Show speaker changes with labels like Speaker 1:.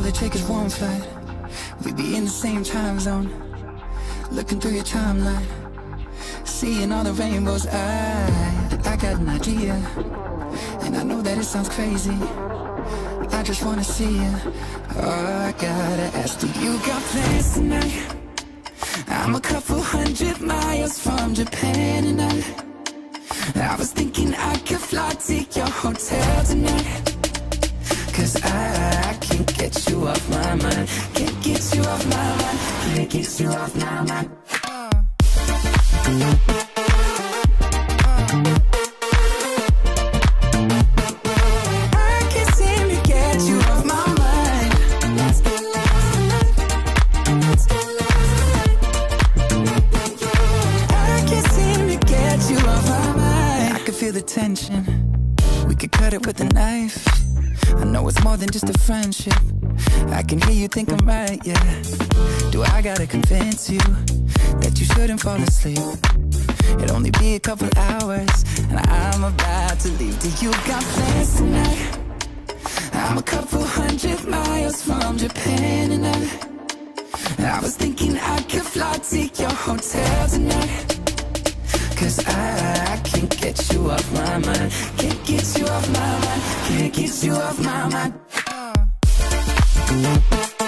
Speaker 1: only take is one flight, we'd be in the same time zone. Looking through your timeline, seeing all the rainbows. I got an idea, and I know that it sounds crazy. I just wanna see you. Oh, I gotta ask, do you got plans tonight? I'm a couple 100 miles from Japan, and I was thinking I could fly to your hotel tonight. Cause I can't get you off my mind. Can't get you off my mind. Can't get you off my mind. I can't seem to get you off my mind. Let's get lost tonight. Let's get lost tonight. I can't seem to get you off my mind. I can feel the tension. We could cut it with a knife. I know it's more than just a friendship. I can hear you think I'm right, yeah. Do I gotta convince you that you shouldn't fall asleep? It'll only be a couple hours, and I'm about to leave. Do you got plans tonight? I'm a couple 100 miles from Japan, and I was thinking I could fly to your hotel tonight. Cause I can't get you off my mind. Can't get you off my mind. Can't get you off my mind.